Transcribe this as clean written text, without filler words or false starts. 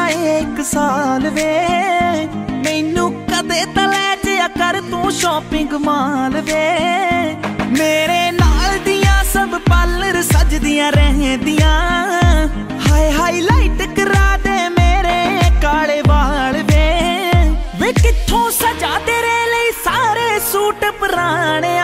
जाए एक साल वे, मैनू कदे तां लै जिया कर तू शॉपिंग माल वे। मेरे नाल दियां सब पार्लर सजदियां रहंदियां, हाय हाईलाइट करा दे मेरे काले वाल वे। वे कित्थों सजा तेरे लिए सारे सूट पुराने,